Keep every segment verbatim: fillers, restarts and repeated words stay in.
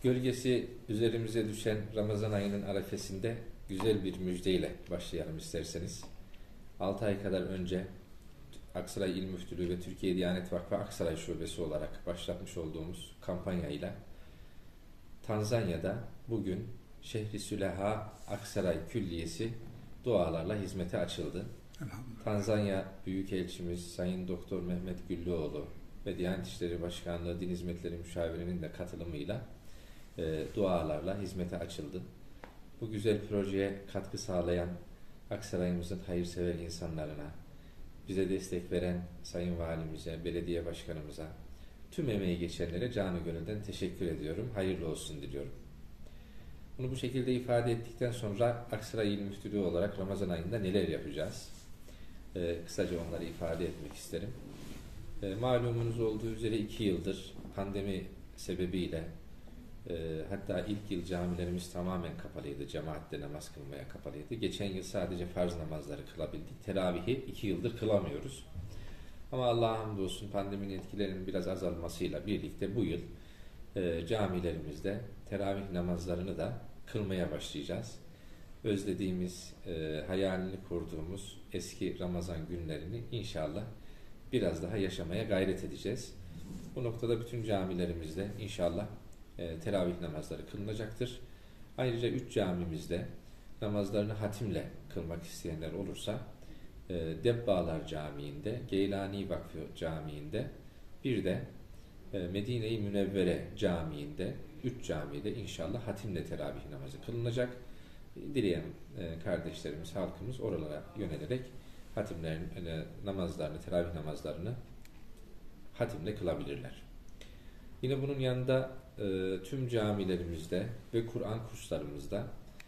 Gölgesi üzerimize düşen Ramazan ayının arefesinde güzel bir müjdeyle başlayalım isterseniz. altı ay kadar önce Aksaray İl Müftülüğü ve Türkiye Diyanet Vakfı Aksaray Şubesi olarak başlatmış olduğumuz kampanyayla Tanzanya'da bugün Şehri Süleha Aksaray Külliyesi dualarla hizmete açıldı. Tanzanya Büyükelçimiz Sayın Doktor Mehmet Güllüoğlu ve Diyanet İşleri Başkanlığı Din Hizmetleri Müşavirinin de katılımıyla e, dualarla hizmete açıldı. Bu güzel projeye katkı sağlayan Aksaray'ımızın hayırsever insanlarına, bize destek veren Sayın Valimize, Belediye Başkanımıza, tüm emeği geçenlere canı gönülden teşekkür ediyorum. Hayırlı olsun diliyorum. Bunu bu şekilde ifade ettikten sonra Aksaray İl Müftülüğü olarak Ramazan ayında neler yapacağız? Ee, kısaca onları ifade etmek isterim. Ee, malumunuz olduğu üzere iki yıldır pandemi sebebiyle e, hatta ilk yıl camilerimiz tamamen kapalıydı. Cemaatle namaz kılmaya kapalıydı. Geçen yıl sadece farz namazları kılabildik. Teravihi iki yıldır kılamıyoruz. Ama Allah'a hamdolsun pandeminin etkilerinin biraz azalmasıyla birlikte bu yıl e, camilerimizde teravih namazlarını da kılmaya başlayacağız. Özlediğimiz, e, hayalini kurduğumuz eski Ramazan günlerini inşallah biraz daha yaşamaya gayret edeceğiz. Bu noktada bütün camilerimizde inşallah e, teravih namazları kılınacaktır. Ayrıca üç camimizde namazlarını hatimle kılmak isteyenler olursa e, Debbağlar Camii'nde, Geylani Vakfı Camii'nde, bir de e, Medine-i Münevvere Camii'nde, üç camide inşallah hatimle teravih namazı kılınacak. Dileyen e, kardeşlerimiz, halkımız oralara yönelerek hatimlerin e, namazlarını, teravih namazlarını hatimle kılabilirler. Yine bunun yanında e, tüm camilerimizde ve Kur'an kurslarımızda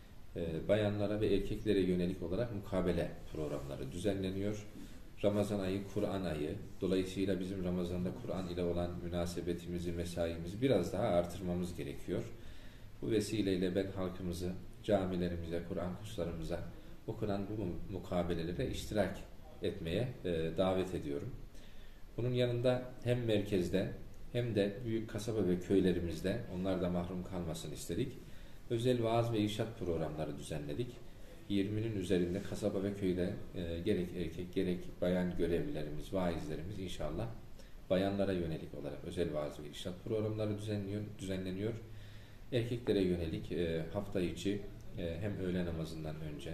e, bayanlara ve erkeklere yönelik olarak mukabele programları düzenleniyor. Ramazan ayı Kur'an ayı. Dolayısıyla bizim Ramazan'da Kur'an ile olan münasebetimizi, mesaimizi biraz daha artırmamız gerekiyor. Bu vesileyle ben halkımızı camilerimize, Kur'an kurslarımıza okunan bu mukabelelere iştirak etmeye e, davet ediyorum. Bunun yanında hem merkezde hem de büyük kasaba ve köylerimizde, onlar da mahrum kalmasın istedik, özel vaaz ve irşad programları düzenledik. yirminin üzerinde kasaba ve köyde e, gerek erkek gerek bayan görevlilerimiz, vaizlerimiz inşallah bayanlara yönelik olarak özel vaaz ve irşad programları düzenliyor, düzenleniyor. Erkeklere yönelik e, hafta içi e, hem öğle namazından önce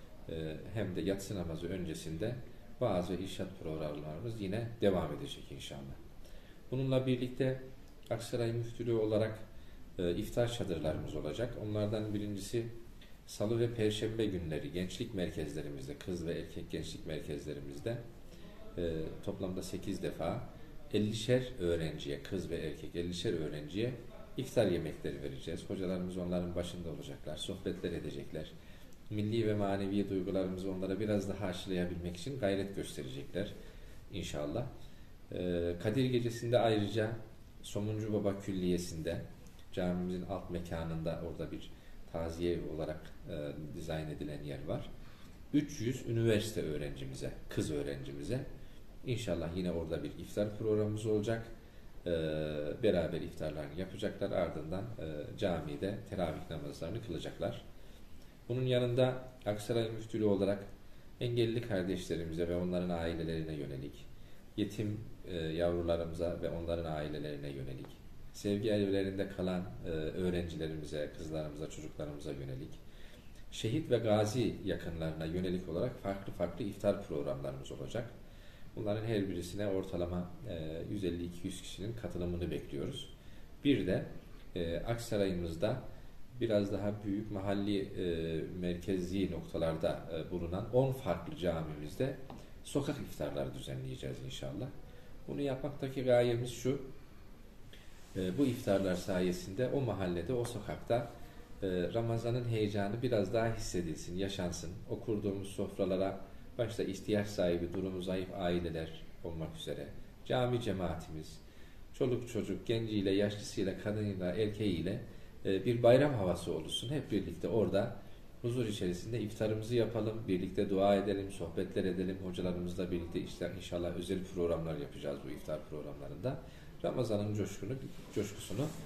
e, hem de yatsı namazı öncesinde vaaz ve irşad programlarımız yine devam edecek inşallah. Bununla birlikte Aksaray Müftülüğü olarak e, iftar çadırlarımız olacak. Onlardan birincisi Salı ve Perşembe günleri gençlik merkezlerimizde, kız ve erkek gençlik merkezlerimizde e, toplamda sekiz defa ellişer öğrenciye, kız ve erkek ellişer öğrenciye iftar yemekleri vereceğiz. Hocalarımız onların başında olacaklar, sohbetler edecekler. Milli ve manevi duygularımızı onlara biraz daha aşılayabilmek için gayret gösterecekler inşallah. Ee, Kadir Gecesi'nde ayrıca Somuncu Baba Külliyesi'nde camimizin alt mekanında orada bir taziye evi olarak e, dizayn edilen yer var. üç yüz üniversite öğrencimize, kız öğrencimize inşallah yine orada bir iftar programımız olacak. Ee, beraber iftarlarını yapacaklar. Ardından e, camide teravih namazlarını kılacaklar. Bunun yanında Aksaray Müftülüğü olarak engelli kardeşlerimize ve onların ailelerine yönelik, yetim e, yavrularımıza ve onların ailelerine yönelik, sevgi evlerinde kalan e, öğrencilerimize, kızlarımıza, çocuklarımıza yönelik, şehit ve gazi yakınlarına yönelik olarak farklı farklı iftar programlarımız olacak. Bunların her birisine ortalama e, yüz elli iki yüz kişinin katılımını bekliyoruz. Bir de e, Aksaray'ımızda biraz daha büyük mahalli e, merkezi noktalarda e, bulunan on farklı camimizde sokak iftarları düzenleyeceğiz inşallah. Bunu yapmaktaki gayemiz şu, e, bu iftarlar sayesinde o mahallede, o sokakta e, Ramazan'ın heyecanı biraz daha hissedilsin, yaşansın. O kurduğumuz sofralara başta ihtiyaç sahibi, durumu zayıf aileler olmak üzere cami cemaatimiz, çoluk çocuk, genciyle, yaşlısıyla, kadınıyla, erkeğiyle e, bir bayram havası oluşsun. Hep birlikte orada huzur içerisinde iftarımızı yapalım, birlikte dua edelim, sohbetler edelim. Hocalarımızla birlikte işte inşallah özel programlar yapacağız bu iftar programlarında. Ramazan'ın coşkunu, coşkusunu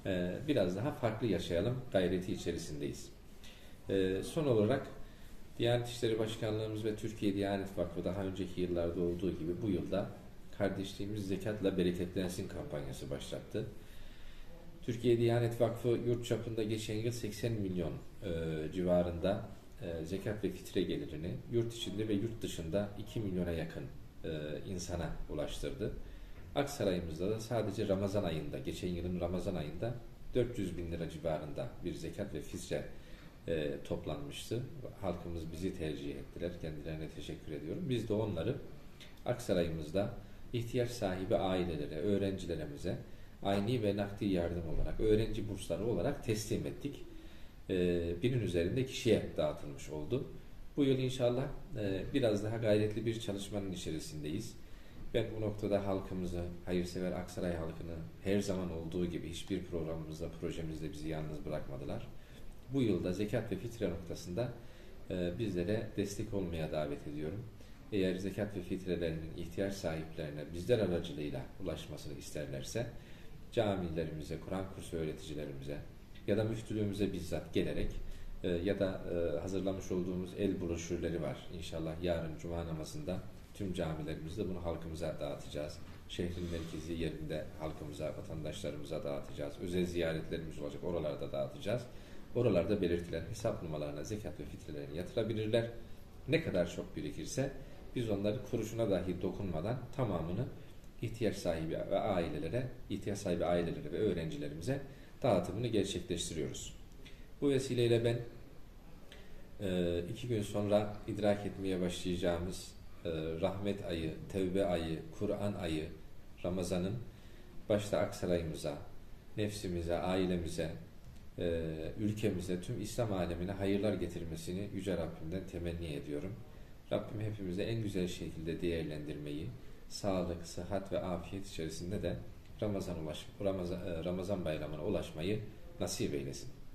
e, biraz daha farklı yaşayalım gayreti içerisindeyiz. E, son olarak Diyanet İşleri Başkanlığımız ve Türkiye Diyanet Vakfı daha önceki yıllarda olduğu gibi bu yılda Kardeşliğimiz Zekatla Bereketlensin kampanyası başlattı. Türkiye Diyanet Vakfı yurt çapında geçen yıl seksen milyon e, civarında e, zekat ve fitre gelirini yurt içinde ve yurt dışında iki milyona yakın e, insana ulaştırdı. Aksaray'ımızda da sadece Ramazan ayında, geçen yılın Ramazan ayında dört yüz bin lira civarında bir zekat ve fitre e, toplanmıştı. Halkımız bizi tercih ettiler. Kendilerine teşekkür ediyorum. Biz de onları Aksaray'ımızda ihtiyaç sahibi ailelere, öğrencilerimize ayni ve nakdi yardım olarak, öğrenci bursları olarak teslim ettik. E, binin üzerinde kişiye dağıtılmış oldu. Bu yıl inşallah e, biraz daha gayretli bir çalışmanın içerisindeyiz. Ben bu noktada halkımızı, hayırsever Aksaray halkını her zaman olduğu gibi hiçbir programımızda, projemizde bizi yalnız bırakmadılar. Bu yılda zekat ve fitre noktasında e, bizlere destek olmaya davet ediyorum. Eğer zekat ve fitrelerinin ihtiyaç sahiplerine bizler aracılığıyla ulaşmasını isterlerse camilerimize, Kur'an kursu öğreticilerimize ya da müftülüğümüze bizzat gelerek e, ya da e, hazırlamış olduğumuz el broşürleri var. İnşallah yarın Cuma namazında tüm camilerimizde bunu halkımıza dağıtacağız. Şehrin merkezi yerinde halkımıza, vatandaşlarımıza dağıtacağız. Özel ziyaretlerimiz olacak, oralarda dağıtacağız. Oralarda belirtilen hesap numaralarına zekat ve fitrelerini yatırabilirler. Ne kadar çok birikirse biz onları kuruşuna dahi dokunmadan tamamını ihtiyaç sahibi ve ailelere, ihtiyaç sahibi ailelere ve öğrencilerimize dağıtımını gerçekleştiriyoruz. Bu vesileyle ben e, iki gün sonra idrak etmeye başlayacağımız e, rahmet ayı, tevbe ayı, Kur'an ayı, Ramazan'ın başta Aksaray'ımıza, nefsimize, ailemize, e, ülkemize, tüm İslam alemine hayırlar getirmesini Yüce Rabbimden temenni ediyorum. Rabbim hepimize en güzel şekilde değerlendirmeyi, sağlık, sıhhat ve afiyet içerisinde de Ramazan, ulaş, Ramazan, Ramazan bayramına ulaşmayı nasip eylesin.